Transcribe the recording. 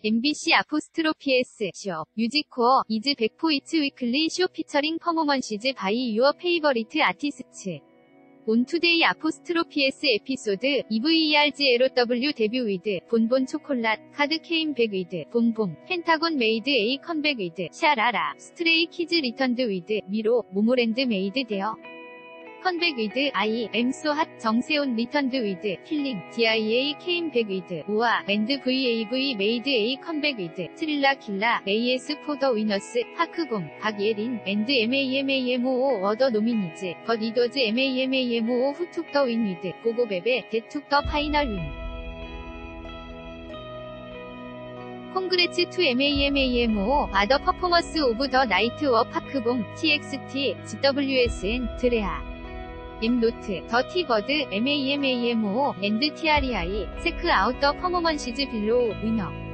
MBC 아포스트로피S 쇼 뮤직코어 이즈 백포이츠 위클리 쇼 피처링 퍼포먼시즈 바이 유어 페이버리트 아티스츠 온 투데이 아포스트로피S 에피소드 EVERGLOW 데뷔 위드 본본 초콜릿 카드 케임 백 위드 봄봄 펜타곤 메이드 A 컴백 위드 샤라라 스트레이 키즈 리턴드 위드 미로 모모랜드 메이드 데어 컴백 위드 I am so hot 정세온 리턴드 위드 킬링 DIA 케임 백 위드 우아 앤드 VAV 메이드 A 컴백 위드 트릴라 킬라 AS 포더 위너스 파크곰 박예린 앤드 MAMAMOO 워더 노미니즈 버 리더즈 MAMAMOO 후툭 더 윈 위드 고고베베 데툭 더 파이널 윈 콩그레츠 투 MAMAMOO 아더 퍼포머스 오브 더 나이트 워 파크봄 TXT GWSN 드레아 임노트, 더 티버드, MAMAMOO, 앤드 TREI, 체크 아웃 더 퍼포먼시즈 빌로우, 위너